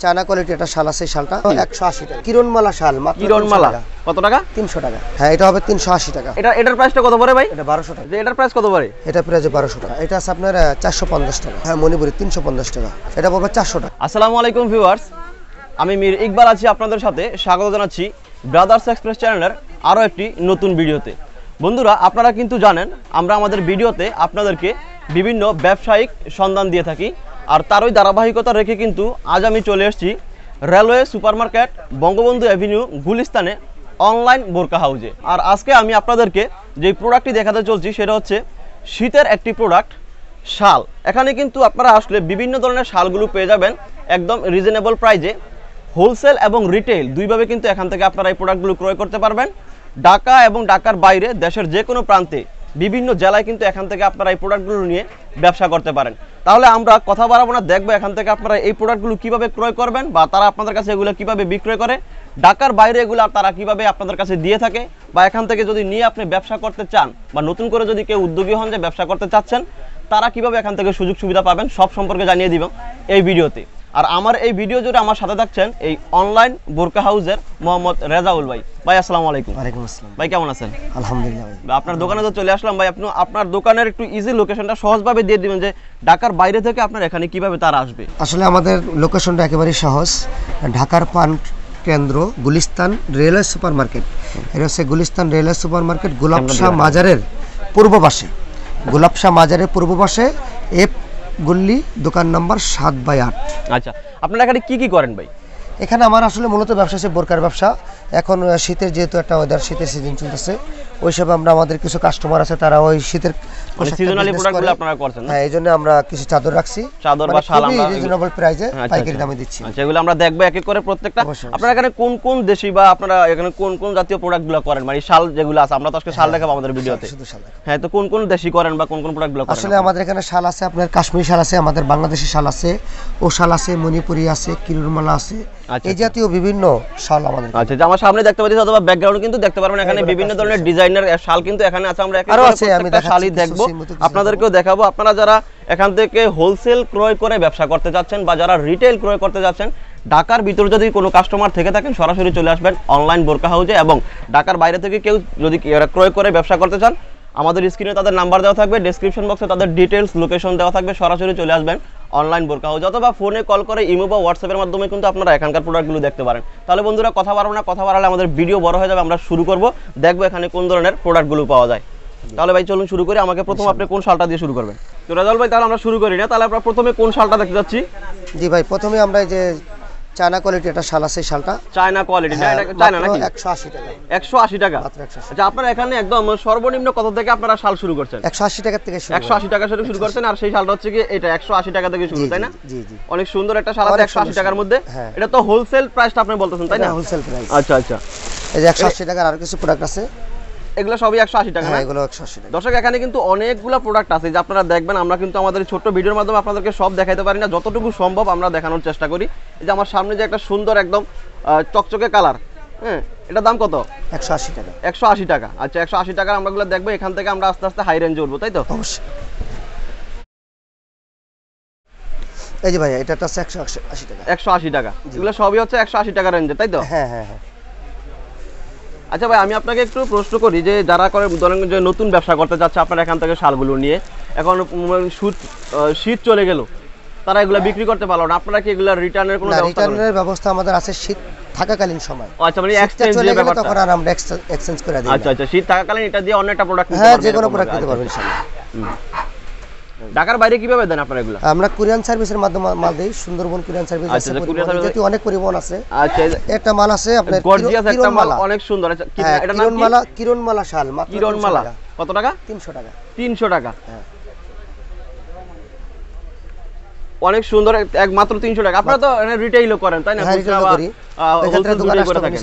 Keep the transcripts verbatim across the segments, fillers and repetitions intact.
China quality একটা শাল আছে, শালটা একশো আশি টাকা। কিরণমালা শাল, মাত্র কিরণমালা কত টাকা? তিনশো টাকা। হ্যাঁ, এটা হবে তিনশো আশি টাকা। এটা এটার প্রাইসটা কত পড়ে ভাই? এটা বারোশো টাকা। যে এটার প্রাইস কত পড়ে? এটা প্রাইস বারোশো টাকা। এটা আছে আপনার চারশো পঞ্চাশ টাকা। হ্যাঁ, মণিপুরি তিনশো পঞ্চাশ টাকা। এটা পড়বে চারশো টাকা। আসসালামু আলাইকুম ভিউয়ার্স, আমি মীর ইকবাল আছি আপনাদের সাথে। স্বাগত জানাচ্ছি ব্রাদার্স এক্সপ্রেস চ্যানেলের আরও একটি নতুন ভিডিওতে। বন্ধুরা, আপনারা কিন্তু জানেন আমরা আমাদের ভিডিওতে আপনাদেরকে বিভিন্ন ব্যবসায়িক সন্ধান দিয়ে থাকি, আর তারই ধারাবাহিকতা রেখে কিন্তু আজ আমি চলে এসেছি রেলওয়ে সুপারমার্কেট বঙ্গবন্ধু অ্যাভিনিউ গুলিস্তানে অনলাইন বোরকা হাউজে। আর আজকে আমি আপনাদেরকে যে প্রোডাক্টটি দেখাতে চলছি সেটা হচ্ছে শীতের একটি প্রোডাক্ট, শাল। এখানে কিন্তু আপনারা আসলে বিভিন্ন ধরনের শালগুলো পেয়ে যাবেন একদম রিজনেবল প্রাইজে। হোলসেল এবং রিটেল দুইভাবে কিন্তু এখান থেকে আপনারা এই প্রোডাক্টগুলো ক্রয় করতে পারবেন। ঢাকা এবং ঢাকার বাইরে দেশের যে কোনো প্রান্তে বিভিন্ন জেলায় কিন্তু এখান থেকে আপনারা এই প্রোডাক্টগুলো নিয়ে ব্যবসা করতে পারেন। তাহলে আমরা কথা বাড়াবো না, দেখবো এখান থেকে আপনারা এই প্রোডাক্টগুলো কিভাবে ক্রয় করবেন বা তারা আপনাদের কাছে এগুলো কিভাবে বিক্রয় করে, ঢাকার বাইরে এগুলো তারা কিভাবে আপনাদের কাছে দিয়ে থাকে, বা এখান থেকে যদি নিয়ে আপনি ব্যবসা করতে চান বা নতুন করে যদি কেউ উদ্যোগী হন যে ব্যবসা করতে চাচ্ছেন, তারা কিভাবে এখান থেকে সুযোগ সুবিধা পাবেন সব সম্পর্কে জানিয়ে দিব এই ভিডিওতে। আর আমার এই ভিডিও জুড়ে আমার সাথে থাকছেন এই অনলাইন বোরকা হাউসের মোহাম্মদ রেজাউল ভাই। ভাই আসসালামু আলাইকুম। ওয়ালাইকুম আসসালাম। ভাই কেমন আছেন? আলহামদুলিল্লাহ ভাই। আপনার দোকানে তো চলে আসলাম ভাই, আপনি আপনার দোকানের একটু ইজি লোকেশনটা সহজভাবে দিয়ে দিবেন যে ঢাকার বাইরে থেকে আপনার এখানে কিভাবে তারা আসবে। আসলে আমাদের লোকেশনটা একেবারেই সহজ। ঢাকার পান কেন্দ্র গুলিস্তান রেলওয়ে সুপার মার্কেট। এটা হচ্ছে Gulistan railway super market, Golapshah মাজারের পূর্ব পাশে। গোলাপশাহ মাজারের পূর্ব পাশে এফ গুল্লি, দোকান নাম্বার সাত বাই আট। আচ্ছা, আপনারা এখানে কি কি করেন ভাই? এখানে আমার আসলে মূলত ব্যবসা হচ্ছে বোরকার ব্যবসা। এখন শীতের যেহেতু একটা ওয়েদার, শীতের সিজন চলতেছে, ওই হিসাবে আমরা আমাদের কিছু কাস্টমার আছে তারা ওই শীতের সিজনালি প্রোডাক্টগুলো আপনারা করছেন। হ্যাঁ, এই জন্য আমরা কিছু চাদর রাখছি, চাদর বা শাল আমরা রিজনেবল প্রাইসে পাইকারি দামে দিচ্ছি। আচ্ছা, এগুলো আমরা দেখব এক এক করে প্রত্যেকটা। আপনারা এখানে কোন কোন দেশি বা আপনারা এখানে কোন কোন জাতীয় প্রোডাক্টগুলো করেন, মানে শাল যেগুলো আছে? আমরা তো আজকে শাল দেখাবো আমাদের ভিডিওতে। শুধু শাল। হ্যাঁ, তো কোন কোন দেশি করেন বা কোন কোন প্রোডাক্টগুলো করেন? আসলে আমাদের এখানে শাল আছে, আপনার কাশ্মীরি শাল আছে, আমাদের বাংলাদেশি শাল আছে, ও শাল আছে, মণিপুরি আছে, কিরণমালা আছে, এই জাতীয় বিভিন্ন শাল আমাদের। আচ্ছা, যে আমার সামনে দেখতে পাচ্ছি অথবা ব্যাকগ্রাউন্ডে কিন্তু দেখতে পারবেন এখানে বিভিন্ন ধরনের ডিজাইনের শাল কিন্তু এখানে আছে। আমরা আরো আছে, আমি শালই দেখবো, আপনাদেরকেও দেখাবো। আপনারা যারা এখান থেকে হোলসেল ক্রয় করে ব্যবসা করতে যাচ্ছেন বা যারা রিটেল ক্রয় করতে যাচ্ছেন, ঢাকার ভিতরে যদি কোনো কাস্টমার থেকে থাকেন সরাসরি চলে আসবেন অনলাইন বোরকা হাউজে। এবং ঢাকার বাইরে থেকে কেউ যদি ক্রয় করে ব্যবসা করতে চান, আমাদের স্ক্রিনে তাদের নাম্বার দেওয়া থাকবে, ডেসক্রিপশন বক্সে তাদের ডিটেলস লোকেশন দেওয়া থাকবে, সরাসরি চলে আসবেন অনলাইন বোরকা হাউজ, অথবা ফোনে কল করে ইমো বা হোয়াটসঅ্যাপের মাধ্যমে কিন্তু আপনারা এখানকার প্রোডাক্টগুলো দেখতে পারেন। তাহলে বন্ধুরা, কথা বাড়াবো না, কথা বাড়ালে আমাদের ভিডিও বড় হয়ে যাবে। আমরা শুরু করব, দেখবো এখানে কোন ধরনের প্রোডাক্টগুলো পাওয়া যায়। তাহলে ভাই চলুন শুরু করি। আমাকে প্রথম আপনি কোন শালটা দিয়ে শুরু করবেন? তো রাজাল ভাই, তাহলে আমরা শুরু করি না, তাহলে আমরা প্রথমে কোন শালটা দেখতে যাচ্ছি? জি ভাই, প্রথমে আমরা এই যে চায়না কোয়ালিটি একটা শাল আছে, শালটা চায়না কোয়ালিটি না? এটা চায়না নাকি? একশো আশি টাকা। একশো আশি টাকা মাত্র একশো আশি। আচ্ছা, আপনারা এখানে একদম সর্বনিম্ন কত থেকে আপনারা শাল শুরু করছেন? একশো আশি টাকা থেকে শুরু। একশো আশি টাকা থেকে শুরু করছেন, আর সেই শালটা হচ্ছে কি এটা একশো আশি টাকা থেকে শুরু, তাই না? জি জি। অনেক সুন্দর একটা শাল আছে একশো আশি টাকার মধ্যে। এটা তো হোলসেল প্রাইসটা আপনি বলতেছেন, তাই না? Wholesale price. আচ্ছা আচ্ছা, এই যে একশো আশি টাকার আর কিছু প্রোডাক্ট আছে, এগুলো সবই একশো আশি টাকা না? এগুলো একশো আশি টাকা। দর্শক, এখানে কিন্তু অনেকগুলো প্রোডাক্ট আছে যে আপনারা দেখবেন। আমরা কিন্তু আমাদের ছোট্ট ভিডিওর মাধ্যমে আপনাদেরকে সব দেখাইতে পারি না, যতটুকু সম্ভব আমরা দেখানোর চেষ্টা করি। এই যে আমার সামনে যে একটা সুন্দর একদম চকচকে কালার, হ্যাঁ, এটার দাম কত? একশো আশি টাকা। একশো আশি টাকা। আচ্ছা, একশো আশি টাকার আমরা গুলো দেখবো। এখান থেকে আমরা আস্তে আস্তে হাই রেঞ্জে উঠবো, তাই তো? অবশ্যই। এই যে ভাই, এটা হচ্ছে একশো আশি টাকা। একশো আশি টাকা, এগুলো সবই হচ্ছে একশো আশি টাকা রেঞ্জে, তাই তো? হ্যাঁ হ্যাঁ হ্যাঁ। আচ্ছা ভাই, আমি আপনাকে একটু প্রশ্ন করি যে যারা করে ধরেন যে নতুন ব্যবসা করতে যাচ্ছে আপনারা এখান থেকে শালগুলো নিয়ে, এখন শীত চলে গেল, তারা এগুলো বিক্রি করতে পারলো না, আপনারা কি এগুলো রিটার্নের কোনো ব্যবস্থা? রিটার্নের ব্যবস্থা আমাদের আছে শীত থাকাকালীন সময়। আচ্ছা, মানে এক্সচেঞ্জের ব্যাপারটা তখন আর আমরা এক্সচেঞ্জ করে দিই। আচ্ছা আচ্ছা, শীত থাকাকালীন এটা দিয়ে অন্য একটা প্রোডাক্ট নিতে পারবেন? হ্যাঁ, যে কোনো প্রোডাক্ট নিতে পারবেন ইনশাআল্লাহ। ঢাকার বাইরে কিভাবে দেন আপনারা এগুলো? আমরা কুরিয়ার সার্ভিসের মাধ্যমে মাল দেই, সুন্দরবন কুরিয়ার সার্ভিস আছে, যেহেতু অনেক পরিবহন আছে। আচ্ছা, একটা মাল আছে আপনার গর্জিয়াস একটা মাল, অনেক সুন্দর। আচ্ছা, এটা নাম কিরণমালা। কিরণমালা শাল, মাত্র কিরণমালা কত টাকা? তিনশো টাকা। তিনশো টাকা, হ্যাঁ, অনেক সুন্দর, এক মাত্র তিনশো টাকা। আপনারা তো রিটেইলও করেন, তাই না? হ্যাঁ, রিটেইল করি, হোলসেল দুটোই করে থাকেন।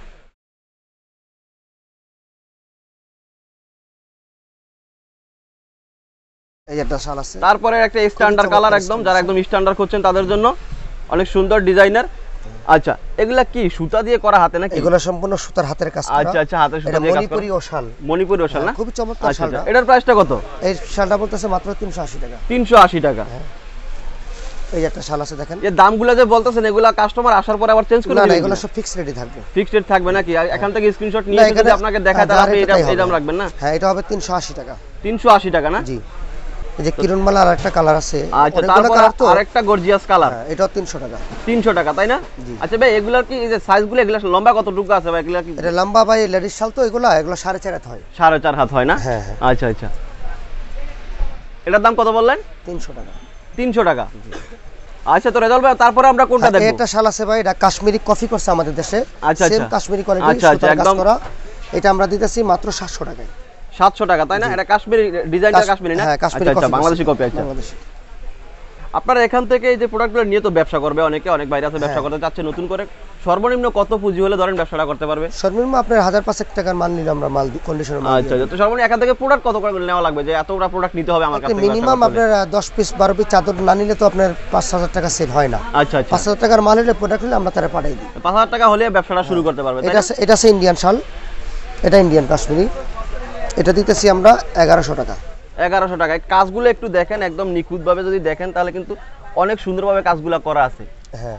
এই একটা শাল আছে, তারপরে একটা স্ট্যান্ডার্ড কালার, একদম যারা একদম স্ট্যান্ডার্ড করছেন তাদের জন্য অনেক সুন্দর ডিজাইনার। আচ্ছা, এগুলা কি সুতা দিয়ে করা হাতে নাকি? এগুলো সম্পূর্ণ সুতার হাতের কাজ করা। আচ্ছা আচ্ছা, হাতে সুতা দিয়ে কাজ করা। মণিপুরি ও শাল। মণিপুরি ও শাল না? খুব চমৎকার শালটা। এটার প্রাইসটা কত? এই শালটা বলতেছে মাত্র তিনশো আশি টাকা। তিনশো আশি টাকা। এই যে একটা শাল আছে দেখেন। এই দামগুলো যে বলতেছেন এগুলা কাস্টমার আসার পরে আবার চেঞ্জ করে না দিবেন? না, এগুলো সব ফিক্সড রেটই থাকবে। ফিক্সড রেট থাকবে নাকি? এখান থেকে স্ক্রিনশট নিয়ে যদি আপনাকে দেখায় তাহলে আপনি এটা এই দাম রাখবেন না? হ্যাঁ, এটা হবে তিনশো আশি টাকা। তিনশো আশি টাকা না? জি। এই যে কিরণমালা আর একটা কালার আছে। আচ্ছা, তারপর আরেকটা গর্জিয়াস কালার। হ্যাঁ, এটাও তিনশো টাকা। তিনশো টাকা তাই না? আচ্ছা ভাই, এগুলার কি এই যে সাইজগুলো এগুলা লম্বা কতটুকু আছে ভাই? এগুলা কি এটা লম্বা ভাই লেডিস শাল তো, এগুলা এগুলো সাড়ে চার হাত হয়। সাড়ে চার হাত হয় না? হ্যাঁ হ্যাঁ। আচ্ছা আচ্ছা, এটার দাম কত বললেন? তিনশো টাকা। তিনশো টাকা। আচ্ছা, তো রেজাল্ট ভাই তারপরে আমরা কোনটা দেখব? এটা শাল আছে ভাই, এটা কাশ্মীরি কফি করছে আমাদের দেশে। আচ্ছা আচ্ছা, সেম কাশ্মীরি কোয়ালিটি, আচ্ছা আচ্ছা, একদম করা। এটা আমরা দিতেছি মাত্র সাতশো টাকায়। সাতশো টাকা তাই না? এটা কাশ্মীরি ডিজাইনটা কাশ্মীরি না? হ্যাঁ, কাশ্মীরি আচ্ছা, কফি, বাংলাদেশি কপি। আচ্ছা, বাংলাদেশি। আপনারা এখান থেকে এই যে প্রোডাক্টগুলো নিয়ে তো ব্যবসা করবে অনেকে, অনেক বাইরে আছে ব্যবসা করতে চাচ্ছে নতুন করে, সর্বনিম্ন কত পুঁজি হলে ধরেন ব্যবসাটা করতে পারবে? সর্বনিম্ন আপনার হাজার পাঁচেক টাকার মাল নিলে আমরা মাল কন্ডিশনে মাল। আচ্ছা, তো সর্বনিম্ন এখান থেকে প্রোডাক্ট কত করে নেওয়া লাগবে যে এতটা প্রোডাক্ট নিতে হবে আমার কাছে? মিনিমাম আপনার দশ পিস বারো পিস চাদর না নিলে তো আপনার পাঁচ হাজার টাকা সেল হয় না। আচ্ছা আচ্ছা, পাঁচ হাজার টাকার মাল হলে প্রোডাক্ট হলে আমরা তারা পাঠাই দিই। পাঁচ হাজার টাকা হলে ব্যবসাটা শুরু করতে পারবে। এটা আছে, এটা আছে ইন্ডিয়ান শাল, এটা ইন্ডিয়ান কাশ্মীরি, এটা দিতেছি আমরা এগারোশো টাকা। এগারোশো টাকায় কাজগুলো একটু দেখেন, একদম নিখুঁতভাবে যদি দেখেন তাহলে কিন্তু অনেক সুন্দরভাবে কাজগুলো করা আছে। হ্যাঁ,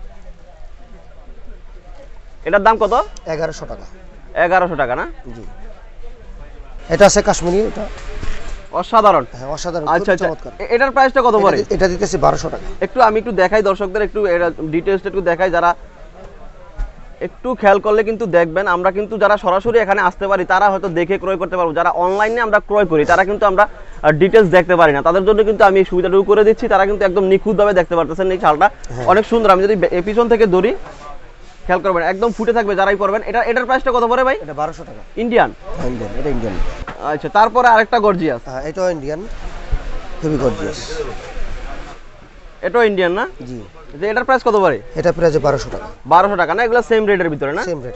এটার দাম কত? এগারোশো টাকা। এগারোশো টাকা না? জি। এটা আছে কাশ্মীরি, এটা অসাধারণ। হ্যাঁ, অসাধারণ। আচ্ছা আচ্ছা, এটার প্রাইসটা কত পড়ে? এটা দিতেছি বারোশো টাকা। একটু আমি একটু দেখাই দর্শকদের, একটু এটা ডিটেইলস একটু দেখাই, যারা একটু খেয়াল করলে কিন্তু দেখবেন আমরা কিন্তু যারা সরাসরি এখানে আসতে পারি তারা হয়তো দেখে ক্রয় করতে পারবো, যারা অনলাইনে আমরা ক্রয় করি তারা কিন্তু আমরা ডিটেইলস দেখতে পারি না, তাদের জন্য কিন্তু আমি এই সুবিধাটুকু করে দিচ্ছি, তারা কিন্তু একদম নিখুঁতভাবে দেখতে পারতেছেন। এই শালটা অনেক সুন্দর, আমি যদি পিছন থেকে ধরি খেয়াল করবেন একদম ফুটে থাকবে যারাই পরবেন। এটা এটার প্রাইসটা কত পড়ে ভাই? এটা বারোশো টাকা। ইন্ডিয়ান? ইন্ডিয়ান, এটা ইন্ডিয়ান। আচ্ছা, তারপরে আরেকটা গর্জিয়াস। হ্যাঁ, এটাও ইন্ডিয়ান, খুবই গর্জিয়াস। এটাও ইন্ডিয়ান না? জি। যে এটার প্রাইস কত পড়ে? এটা প্রাইস বারোশো টাকা। বারোশো টাকা না? এগুলো সেম রেটের ভিতরে না? Same rate.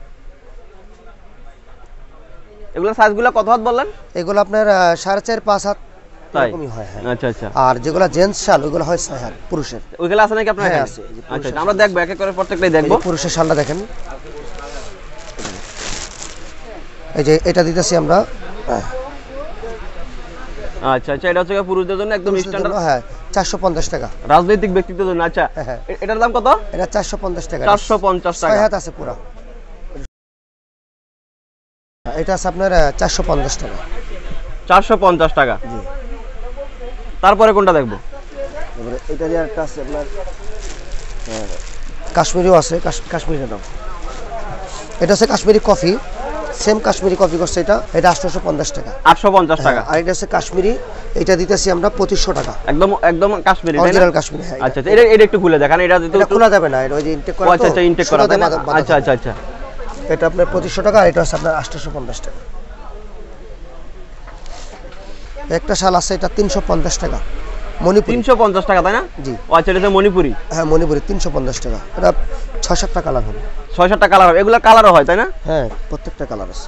এগুলো সাইজগুলো কত হাত বললেন? এগুলো আপনার সাড়ে চার পাঁচ হাত তাই? এরকমই হয়। হ্যাঁ। আচ্ছা আচ্ছা। আর যেগুলো জেন্টস শাল ওগুলো হয় ছয় হাত পুরুষের। ওইগুলো আছে নাকি আপনার হ্যাঁ, কাছে? আছে। আচ্ছা, আমরা দেখবো এক এক করে প্রত্যেকটাই দেখবো। পুরুষের শালটা দেখেন, এই যে এটা দিতেছি আমরা। আচ্ছা আচ্ছা, এটা হচ্ছে পুরুষদের জন্য একদম স্ট্যান্ডার্ড। হ্যাঁ, চারশো পঞ্চাশ টাকা। রাজনৈতিক ব্যক্তিত্বের জন্য। আচ্ছা, এটার দাম কত? এটা চারশো পঞ্চাশ টাকা। চারশো পঞ্চাশ টাকা। ছয় হাত আছে পুরো। এটা আছে আপনার চারশো পঞ্চাশ টাকা। চারশো পঞ্চাশ টাকা। জি। তারপরে কোনটা দেখবো? এবারে এটা যে একটা আছে আপনার কাশ্মীরিও আছে, কাশ্মীরের দাম। এটা আছে Kashmiri coffee, same Kashmiri coffee করছে এটা, এটা আটশোশো পঞ্চাশ টাকা। আটশো পঞ্চাশ টাকা। আর এটা আছে কাশ্মীরি, এটা দিতেছি আমরা পঁচিশশো টাকা। একদম একদম কাশ্মীরি, অরিজিনাল কাশ্মীরি। হ্যাঁ। আচ্ছা, এটা এটা একটু খুলে দেখান। এটা এটা খোলা যাবে না, এটা ওই যে ইনটেক করা। আচ্ছা আচ্ছা, ইনটেক করা। আচ্ছা আচ্ছা আচ্ছা, এটা আপনার পঁচিশশো টাকা, আর এটা আছে আপনার আটশোশো পঞ্চাশ টাকা। একটা শাল আছে, এটা তিনশো পঞ্চাশ টাকা। মণিপুরি। তিনশো পঞ্চাশ টাকা তাই না? জি। আচ্ছা, এটা মণিপুরি। হ্যাঁ, মণিপুরি তিনশো পঞ্চাশ টাকা। এটা ছয় সাতটা কালার হবে। ছয় সাতটা কালার হবে। এগুলো কালারও হয় তাই না? হ্যাঁ, প্রত্যেকটা কালার আছে।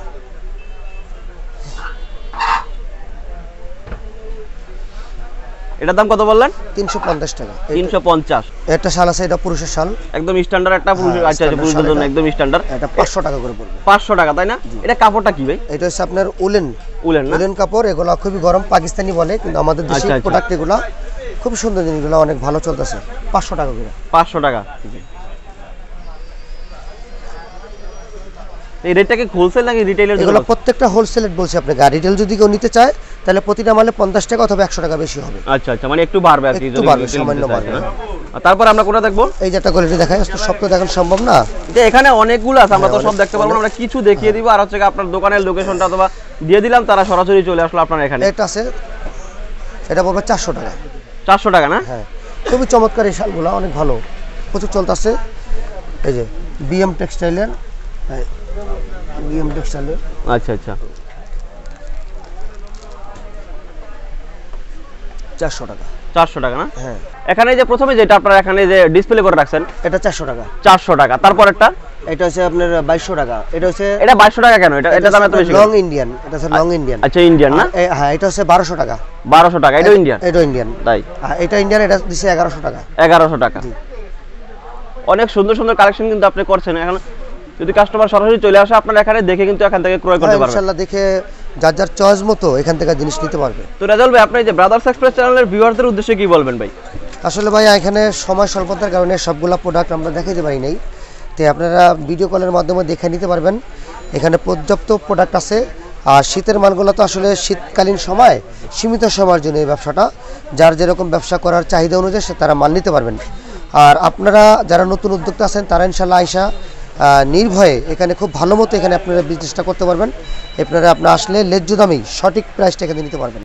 এটার দাম কত বললেন? তিনশো পঞ্চাশ টাকা। তিনশো পঞ্চাশ। একটা শাল আছে, এটা পুরুষের শাল, একদম স্ট্যান্ডার্ড একটা পুরুষ। আচ্ছা আচ্ছা, পুরুষদের জন্য একদম স্ট্যান্ডার্ড। এটা পাঁচশো টাকা করে পড়বে। পাঁচশো টাকা তাই না? এটা কাপড়টা কি ভাই? এটা হচ্ছে আপনার উলেন। উলেন না? উলেন কাপড়। এগুলো খুবই গরম, পাকিস্তানি বলে, কিন্তু আমাদের দেশি প্রোডাক্ট এগুলো খুব সুন্দর জিনিসগুলো, অনেক ভালো চলতেছে। পাঁচশো টাকা করে। পাঁচশো টাকা। এই রেটটা কি হোলসেল নাকি রিটেইলের জন্য? এগুলো প্রত্যেকটা হোলসেল রেট বলছি আপনাকে। আর রিটেল যদি কেউ নিতে চায় তাহলে প্রতিটা মালে পঞ্চাশ টাকা অথবা একশো টাকা বেশি হবে। আচ্ছা আচ্ছা, মানে একটু বাড়বে আর কি, একটু বাড়বে, সামান্য বাড়বে। তারপর আমরা কোনটা দেখবো? এই যে একটা কোয়ালিটি দেখাই, সব তো দেখানো সম্ভব না। যে এখানে অনেকগুলো আছে, আমরা তো সব দেখতে পারবো না, আমরা কিছু দেখিয়ে দিব। আর হচ্ছে আপনার দোকানের লোকেশনটা অথবা দিয়ে দিলাম, তারা সরাসরি চলে আসলো আপনার এখানে। এটা আছে, এটা পড়বে চারশো টাকা। চারশো টাকা না? হ্যাঁ, খুবই চমৎকার এই শালগুলো, অনেক ভালো, প্রচুর চলতেছে। এই যে বিএম টেক্সটাইলের, বিএম টেক্সটাইলের। আচ্ছা আচ্ছা, চারশো টাকা। চারশো টাকা না? হ্যাঁ। এখানে যে প্রথমে যেটা আপনারা এখানে যে ডিসপ্লে করে রাখছেন, এটা চারশো টাকা। চারশো টাকা। তারপর একটা এটা হচ্ছে আপনার বাইশশো টাকা। এটা হচ্ছে, এটা বাইশশো টাকা কেন? এটা এটা দাম এত বেশি? লং ইন্ডিয়ান, এটা হচ্ছে লং ইন্ডিয়ান। আচ্ছা, ইন্ডিয়ান না? হ্যাঁ, এটা হচ্ছে বারোশো টাকা। বারোশো টাকা। এটা ইন্ডিয়ান? এটা ইন্ডিয়ান। তাই? হ্যাঁ, এটা ইন্ডিয়ান, এটা দিছে এগারোশো টাকা। এগারোশো টাকা। অনেক সুন্দর সুন্দর কালেকশন কিন্তু আপনি করছেন। এখন যদি কাস্টমার সরাসরি চলে আসে আপনার এখানে, দেখে কিন্তু এখান থেকে ক্রয় করতে পারবে। ইনশাআল্লাহ দেখে যার যার চয়েস মতো এখান থেকে জিনিস নিতে পারবে। তো রেজাল্ট ভাই, আপনি যে ব্রাদার্স এক্সপ্রেস চ্যানেলের ভিউয়ারদের উদ্দেশ্যে কি বলবেন ভাই? আসলে ভাই এখানে সময় স্বল্পতার কারণে সবগুলা প্রোডাক্ট আমরা দেখাতে পারি নাই, তো আপনারা ভিডিও কলের মাধ্যমে দেখে নিতে পারবেন। এখানে পর্যাপ্ত প্রোডাক্ট আছে। আর শীতের মালগুলো তো আসলে শীতকালীন সময় সীমিত সময়ের জন্য এই ব্যবসাটা, যার যেরকম ব্যবসা করার চাহিদা অনুযায়ী সে তারা মাল নিতে পারবেন। আর আপনারা যারা নতুন উদ্যোক্তা আছেন তারা ইনশাল্লাহ আইসা নির্ভয়ে এখানে খুব ভালো মতো এখানে আপনারা বিজনেসটা করতে পারবেন। আপনারা আপনার আসলে ন্যায্য দামেই সঠিক প্রাইসটা এখানে নিতে পারবেন।